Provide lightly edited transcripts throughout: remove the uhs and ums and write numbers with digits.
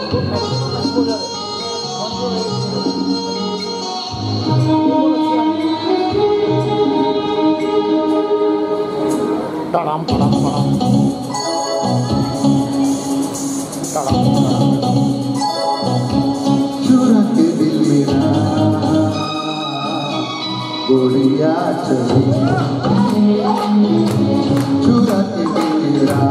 Taram, taram, taram. Taram, taram, taram. चुरा के दिल मेरा गोलियां चली, चुरा के दिल मेरा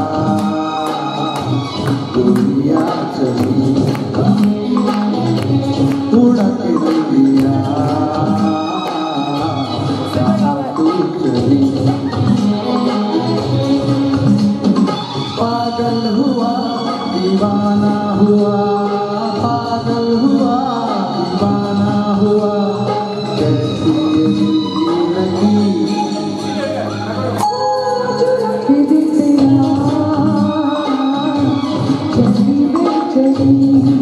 गोलियां चली, उड़ा के दिल मेरा कहाँ तू चली। पागल हुआ दीवाना हुआ, पागल हुआ दीवाना हुआ, कैसी ये जिंदगी चुरा के दिल तेरा चली बेचैनी,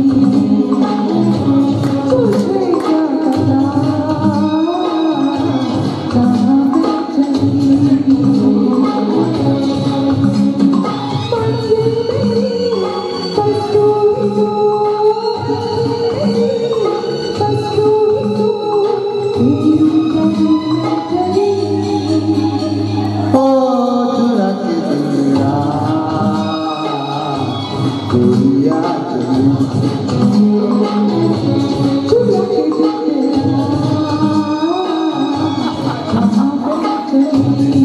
तुझे क्या पता कहाँ बेचैनी। ओ चुरा के दिल मेरा गोलियां चली, चुरा के दिल तेरा कहाँ बेचैनी।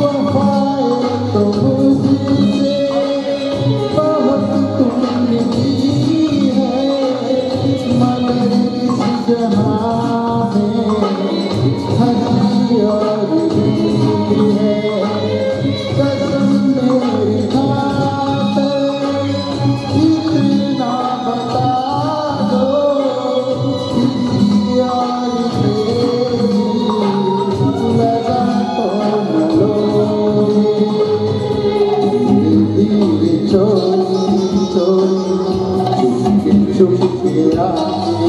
वफाएं तो मुझसे बहुत तुमने की है, मगर इस जहां में हंसी और मीठी है। कसम मेरी खातिर इतना बता दो, किसी और पे लगा तो न लोगे। धीरे चोरी चोरी चुपके आके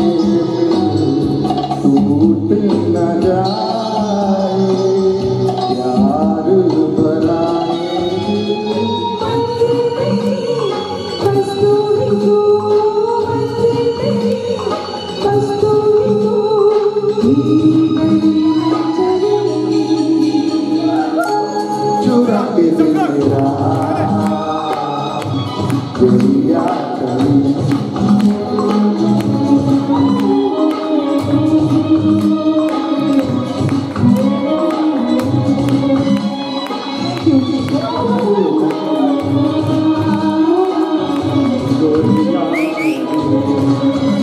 टूट न जाए प्यार भरा चुरा के मेरा दुनिया कहीं दुनिया